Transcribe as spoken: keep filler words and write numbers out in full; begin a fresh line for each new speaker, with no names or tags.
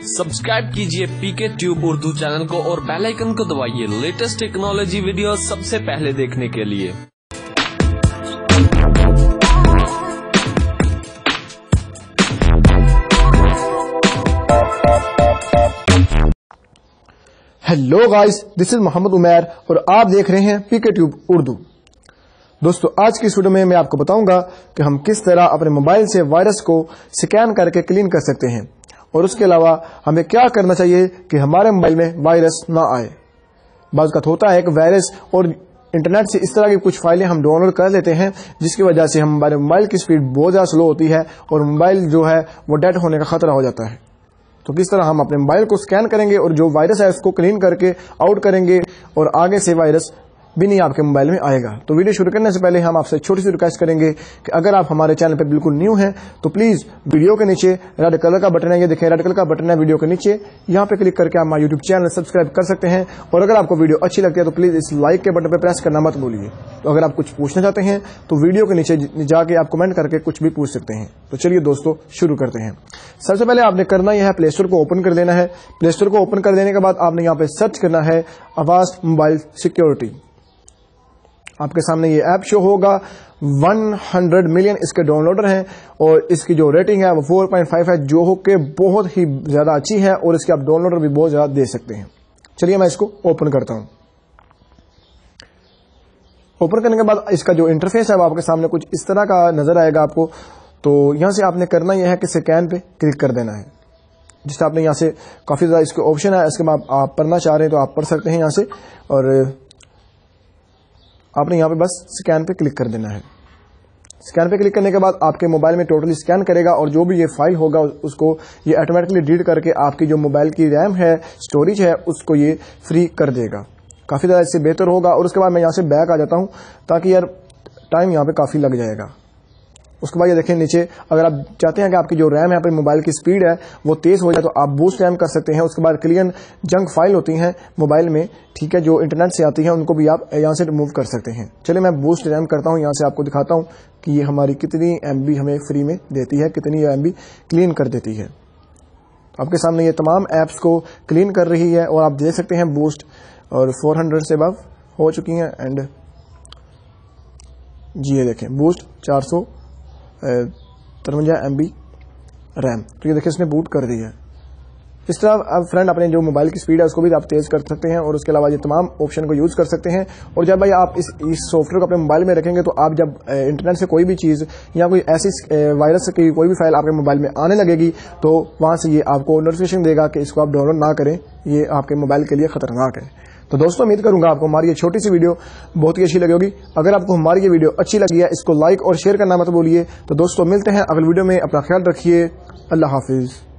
Subscribe कीजिए पीके tube Urdu channel को और बेल आइकन को दबाइए लेटेस्ट टेक्नोलॉजी वीडियो सबसे पहले देखने के लिए।
Hello guys, this is Mohammad Umair और आप देख रहे हैं पीके ट्यूब उर्दू। दोस्तों, आज की इस वीडियो में मैं आपको बताऊंगा कि हम किस तरह अपने मोबाइल से वायरस को स्कैन करके क्लीन कर सकते हैं और उसके अलावा हमें क्या करना चाहिए कि हमारे मोबाइल में वायरस ना आए। बात होता है कि वायरस और इंटरनेट से इस तरह की कुछ फाइलें हम डाउनलोड कर लेते हैं जिसकी वजह से हमारे मोबाइल की स्पीड बहुत ज्यादा स्लो होती है और मोबाइल जो है वो डेड होने का खतरा हो जाता है। तो किस तरह हम अपने मोबाइल को स्कैन करेंगे और जो वायरस है उसको क्लीन करके आउट करेंगे और आगे से वायरस भी नहीं आपके मोबाइल में आएगा। तो वीडियो शुरू करने से पहले हम आपसे छोटी सी रिक्वेस्ट करेंगे कि अगर आप हमारे चैनल पर बिल्कुल न्यू हैं तो प्लीज वीडियो के नीचे रेड कलर का बटन है, ये देखें रेड कलर का बटन है वीडियो के नीचे, यहाँ पे क्लिक करके आप हमारा यूट्यूब चैनल सब्सक्राइब कर सकते हैं। और अगर आपको वीडियो अच्छी लगती है तो प्लीज इस लाइक के बटन पर प्रेस करना मत भूलिए। तो अगर आप कुछ पूछना चाहते हैं तो वीडियो के नीचे जाके आप कमेंट करके कुछ भी पूछ सकते हैं। तो चलिए दोस्तों शुरू करते हैं। सबसे पहले आपने करना यह है प्ले स्टोर को ओपन कर देना है। प्ले स्टोर को ओपन कर देने के बाद आपने यहाँ पे सर्च करना है अवास्ट मोबाइल सिक्योरिटी। आपके सामने ये ऐप शो होगा। सौ मिलियन इसके डाउनलोडर हैं और इसकी जो रेटिंग है वो चार पॉइंट पाँच है, जो हो के बहुत ही ज्यादा अच्छी है और इसके आप डाउनलोडर भी बहुत ज्यादा दे सकते हैं। चलिए मैं इसको ओपन करता हूं। ओपन करने के बाद इसका जो इंटरफेस है वो आपके सामने कुछ इस तरह का नजर आएगा आपको। तो यहां से आपने करना यह है कि स्कैन पे क्लिक कर देना है। जिससे आपने यहां से काफी ज्यादा इसके ऑप्शन है, इसके बाद आप पढ़ना चाह रहे हैं तो आप पढ़ सकते हैं यहां से। और आपने यहाँ पे बस स्कैन पे क्लिक कर देना है। स्कैन पे क्लिक करने के बाद आपके मोबाइल में टोटली स्कैन करेगा और जो भी ये फाइल होगा उसको ये ऑटोमेटिकली डिलीट करके आपकी जो मोबाइल की रैम है, स्टोरेज है, उसको ये फ्री कर देगा। काफी ज्यादा इससे बेहतर होगा। और उसके बाद मैं यहाँ से बैक आ जाता हूँ ताकि यार टाइम यहाँ पे काफी लग जाएगा। उसके बाद ये देखें नीचे, अगर आप चाहते हैं कि आपकी जो रैम है अपने मोबाइल की स्पीड है वो तेज हो जाए तो आप बूस्ट रैम कर सकते हैं। उसके बाद क्लियर जंक फाइल होती हैं मोबाइल में, ठीक है, जो इंटरनेट से आती हैं, उनको भी आप यहाँ से रिमूव कर सकते हैं। चलिए मैं बूस्ट रैम करता हूँ। यहाँ से आपको दिखाता हूँ कि ये हमारी कितनी एमबी हमें फ्री में देती है, कितनी एमबी क्लीन कर देती है। आपके सामने ये तमाम एप्स को क्लीन कर रही है और आप देख सकते हैं बूस्ट और चार सौ से अबव हो चुकी हैं। एंड जी ये देखें बूस्ट चार सौ तिरवंजा एम बी रैम, तो ये देखिए इसने बूट कर दी है। इस तरह अब फ्रेंड अपने जो मोबाइल की स्पीड है उसको भी आप तेज कर सकते हैं और उसके अलावा ये तमाम ऑप्शन को यूज कर सकते हैं। और जब भाई आप इस इस सॉफ्टवेयर को अपने मोबाइल में रखेंगे तो आप जब इंटरनेट से कोई भी चीज या कोई ऐसी वायरस की कोई भी फाइल आपके मोबाइल में आने लगेगी तो वहां से ये आपको नोटिफिकेशन देगा कि इसको आप डाउनलोड ना करें, ये आपके मोबाइल के लिए खतरनाक है। तो दोस्तों उम्मीद करूंगा आपको हमारी ये छोटी सी वीडियो बहुत ही अच्छी लगी होगी। अगर आपको हमारी ये वीडियो अच्छी लगी है इसको लाइक और शेयर करना मत भूलिए। तो दोस्तों मिलते हैं अगली वीडियो में, अपना ख्याल रखिए। अल्लाह हाफिज।